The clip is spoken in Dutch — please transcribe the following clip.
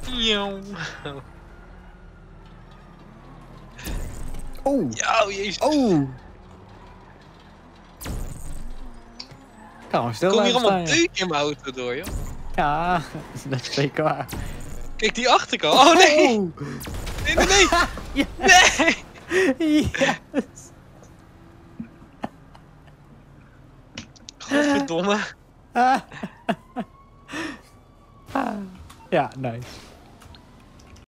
Jauw. Oh. Ja, jezus. Oh. Kan gewoon stil Kom hier blijven allemaal staan, deuken in mijn auto door, joh. Ja, dat is zeker waar. Kijk die achterkant. Oh nee! Oh. Nee, nee, nee! Yes. Nee! Yes. Godverdomme. Ja, nice.